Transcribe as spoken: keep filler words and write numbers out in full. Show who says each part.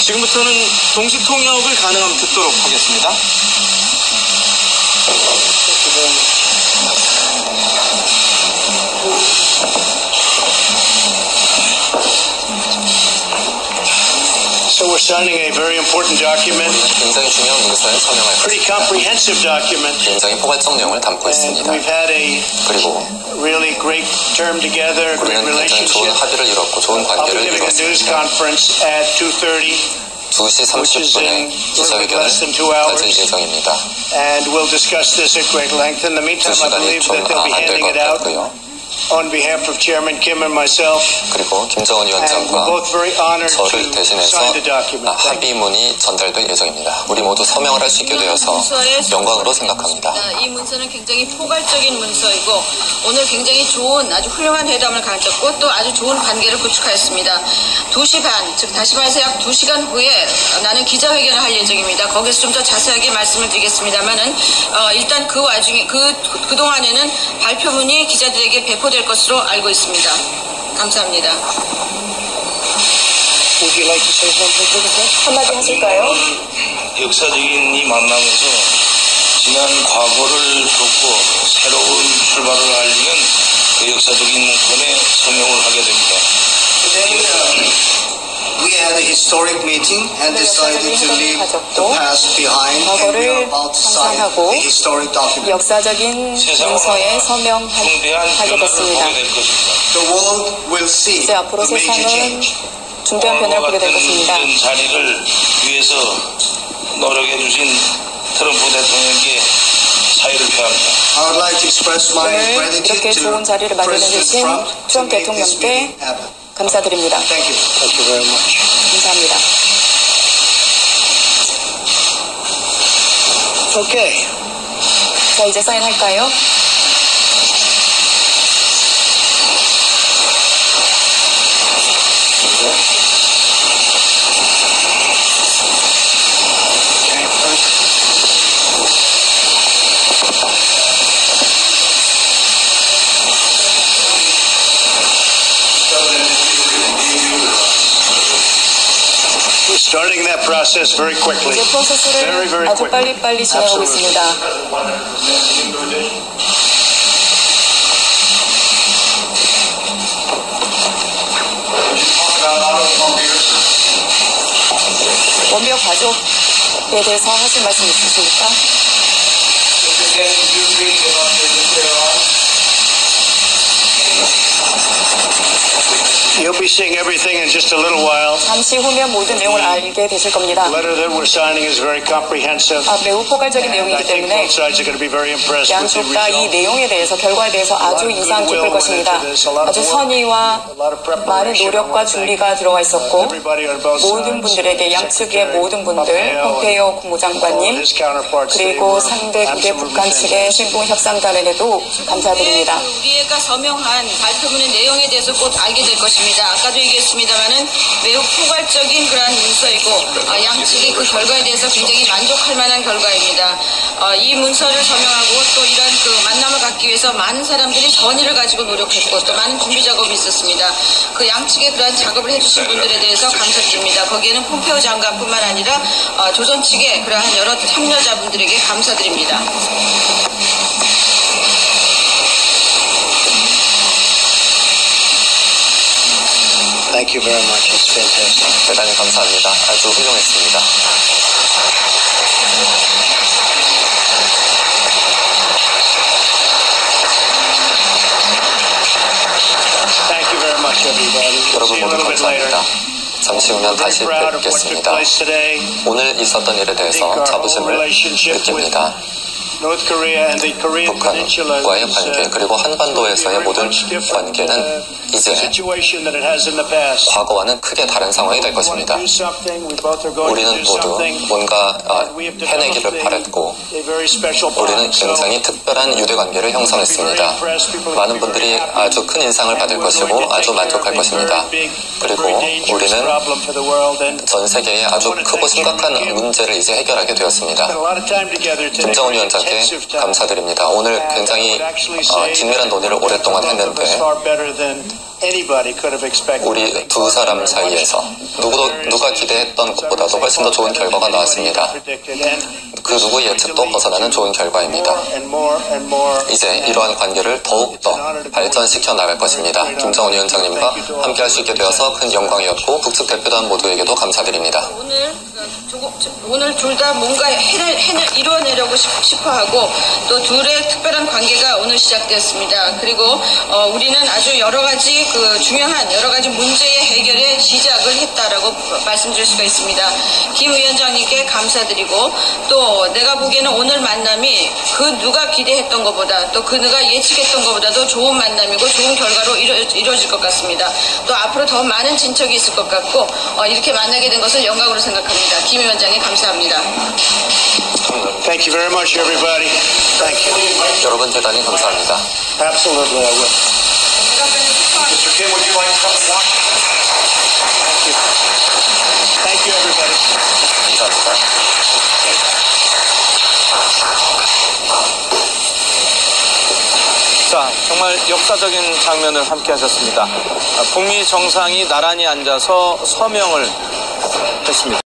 Speaker 1: 지금부터는 동시 통역을 가능하면 듣도록 하겠습니다.
Speaker 2: So we're signing a very important document.
Speaker 3: 굉장히 중요한 문서에 서명할
Speaker 2: Pretty
Speaker 3: 것입니다.
Speaker 2: comprehensive document.
Speaker 3: 굉장히 포괄적 내용을 담고 있습니다.
Speaker 2: We've had a
Speaker 3: 그리고
Speaker 2: really great term together, great
Speaker 3: 우리는 굉장히 좋은
Speaker 2: relationship.
Speaker 3: 합의를 이뤘고 좋은
Speaker 2: I'll be
Speaker 3: 관계를
Speaker 2: giving a news
Speaker 3: 이뤘습니다.
Speaker 2: conference at two thirty,
Speaker 3: 두 시 삼십 분에 기자회견을 가질 예정입니다.
Speaker 2: and we'll discuss this at great length. In the
Speaker 3: 두
Speaker 2: meantime, I
Speaker 3: 시간이
Speaker 2: believe
Speaker 3: 좀
Speaker 2: that they'll be
Speaker 3: 안 될
Speaker 2: handing
Speaker 3: 것
Speaker 2: it out
Speaker 3: 같고요.
Speaker 2: on behalf of Chairman Kim and myself.
Speaker 3: 그리고 김정은
Speaker 2: And we're
Speaker 3: 위원장과
Speaker 2: both very honored
Speaker 3: 저를
Speaker 2: to
Speaker 3: 대신해서
Speaker 2: sign the document. Thank you.
Speaker 3: 합의문이 전달될 예정입니다. 우리 모두 서명을 할 수 있게 되어서 영광으로 생각합니다.
Speaker 4: 이 문서는 굉장히 포괄적인 문서이고 오늘 굉장히 좋은 아주 훌륭한 회담을 가졌고 또 아주 좋은 관계를 구축하였습니다. 두 시 반, 즉 다시 말해서 약 두 시간 후에 나는 기자회견을 할 예정입니다. 거기서 좀 더 자세하게 말씀을 드리겠습니다만은 어, 일단 그 와중에 그, 그동안에는 발표문이 기자들에게 배포될 것으로 알고 있습니다. 감사합니다.
Speaker 2: Would you like to say something to the press?
Speaker 4: 한마디 하실까요?
Speaker 5: 역사적인 이 만남에서 지난 과거를 덮고 새로운 출발을 알리는 그 역사적인 문건에 서명을 하게 됩니다.
Speaker 6: We had a historic meeting and decided to leave the past behind, and we are about to sign a historic document.
Speaker 4: 역사적인 문서에 서명하게 됐습니다.
Speaker 6: The world will see
Speaker 4: 이제 앞으로
Speaker 6: the major
Speaker 4: 세상은
Speaker 6: change.
Speaker 4: 중대한 변화를 보게 될 것입니다.
Speaker 5: 이런 자리를 위해서 노력해 주신 트럼프 대통령께 사의를 표합니다.
Speaker 6: I would like to express my
Speaker 4: 오늘
Speaker 6: gratitude
Speaker 4: 이렇게 좋은 자리를
Speaker 6: to
Speaker 4: 마련해
Speaker 6: President
Speaker 4: 주신
Speaker 6: Trump to
Speaker 4: 트럼프
Speaker 6: make this
Speaker 4: 대통령께
Speaker 6: meeting happen.
Speaker 4: 감사드립니다.
Speaker 6: Thank you.
Speaker 2: Thank you very much.
Speaker 4: 감사합니다.
Speaker 2: Okay.
Speaker 4: 자, 이제 사인할까요?
Speaker 2: We're starting that process very quickly.
Speaker 4: 이제 프로세스를
Speaker 2: Very, very
Speaker 4: 아주
Speaker 2: quickly.
Speaker 4: 빨리빨리 진행하고
Speaker 2: Absolutely.
Speaker 4: 있습니다. 원벽 가족에 대해서 하실 말씀 있으십니까?
Speaker 2: You'll be seeing everything in just a little while.
Speaker 4: 잠시 후면 모든 내용을 알게 되실 겁니다.
Speaker 2: The letter that we're signing is very comprehensive.
Speaker 4: 아, 매우 포괄적인
Speaker 2: And I
Speaker 4: 내용이기
Speaker 2: think
Speaker 4: 때문에
Speaker 2: both sides are going to be very impressed with the
Speaker 4: 양쪽 다 이
Speaker 2: result.
Speaker 4: 내용에 대해서 결과에 대해서 아주 인상 깊을 것입니다. 아주 선의와 많은 노력과 준비가 들어가 있었고 모든 분들에게 양측의 모든 분들, 폼페이오 국무장관님 그리고 상대국의 북한 측의 신봉협상단에게도 감사드립니다. 우리가 서명한 발표문의 내용에 대해서 곧 알게 될 것입니다. 아까도 얘기했습니다만은 매우 포괄적인 그러한 문서이고 어, 양측이 그 결과에 대해서 굉장히 만족할 만한 결과입니다. 어, 이 문서를 서명하고 또 이런 그 만남을 갖기 위해서 많은 사람들이 전의를 가지고 노력했고 또 많은 준비 작업이 있었습니다. 그 양측의 그러한 작업을 해주신 분들에 대해서 감사드립니다. 거기에는 폼페이오 장관뿐만 아니라 어, 조선 측의 그러한 여러 참여자분들에게 감사드립니다.
Speaker 2: Thank you very much. It's fantastic.
Speaker 3: 대단히 감사합니다. 아주 훌륭했습니다.
Speaker 2: Thank you very much, everybody. We'll
Speaker 3: 여러분
Speaker 2: see you a
Speaker 3: 모두
Speaker 2: little bit later.
Speaker 3: 감사합니다. 잠시 후면
Speaker 2: We're very
Speaker 3: 다시
Speaker 2: proud of what took
Speaker 3: 뵙겠습니다.
Speaker 2: place today.
Speaker 3: 오늘 있었던 일에 대해서 자부심을 느낍니다.
Speaker 2: North Korea and the Korean Peninsula
Speaker 3: 북한과의
Speaker 2: is,
Speaker 3: 관계
Speaker 2: uh,
Speaker 3: 그리고 한반도에서의
Speaker 2: very
Speaker 3: 모든
Speaker 2: much different,
Speaker 3: 관계는
Speaker 2: uh,
Speaker 3: 이제
Speaker 2: situation that it has in the past.
Speaker 3: 과거와는 크게 다른 상황이 될
Speaker 2: We want
Speaker 3: 것입니다.
Speaker 2: to do something. We both are going to
Speaker 3: 우리는
Speaker 2: do
Speaker 3: 모두
Speaker 2: something.
Speaker 3: 뭔가 아,
Speaker 2: We have
Speaker 3: 해내기를
Speaker 2: developed
Speaker 3: 바랬고
Speaker 2: a, a very special
Speaker 3: 우리는
Speaker 2: bond. So
Speaker 3: 굉장히 특별한 유대관계를 형성했습니다. 많은 분들이 아주 큰 인상을 받을 것이고 아주 만족할 것입니다. 그리고 우리는 전 세계에 아주 크고 심각한 문제를 이제 해결하게 되었습니다. 김정은 위원장께 감사드립니다. 오늘 굉장히 어, 긴밀한 논의를 오랫동안 했는데
Speaker 2: anybody could have expected.
Speaker 3: 우리 두 사람 사이에서 누구도 누가 기대했던 것보다도 훨씬 더 좋은 결과가 나왔습니다. 그 누구 예측도 벗어나는 좋은 결과입니다. 이제 이러한 관계를 더욱더 발전시켜 나갈 것입니다. 김정은 위원장님과 함께 할 수 있게 되어서 큰 영광이었고 북측 대표단 모두에게도 감사드립니다.
Speaker 7: 오늘 오늘 둘 다 뭔가 해내, 해내, 이루어내려고 싶어하고 또 둘의 특별한 관계가 오늘 시작되었습니다. 그리고 어, 우리는 아주 여러 가지 그 중요한 여러 가지 문제의 해결에 시작을 했다라고 말씀드릴 수가 있습니다. 김 위원장님께 감사드리고 또 내가 보기에는 오늘 만남이 그 누가 기대했던 것보다 또 그 누가 예측했던 것보다도 좋은 만남이고 좋은 결과로 이루, 이루어질 것 같습니다. 또 앞으로 더 많은 진척이 있을 것 같고 어, 이렇게 만나게 된 것을 영광으로 생각합니다. 김 위원장님 감사합니다.
Speaker 2: Thank you very much, everybody. Thank you.
Speaker 3: 여러분 대단히 감사합니다.
Speaker 2: Absolutely, I will.
Speaker 5: Mister Kim, would you like to come and watch?
Speaker 2: Thank you. Thank you, everybody.
Speaker 3: 감사합니다.
Speaker 1: 자, 정말 역사적인 장면을 함께 하셨습니다. 북미 정상이 나란히 앉아서 서명을 했습니다.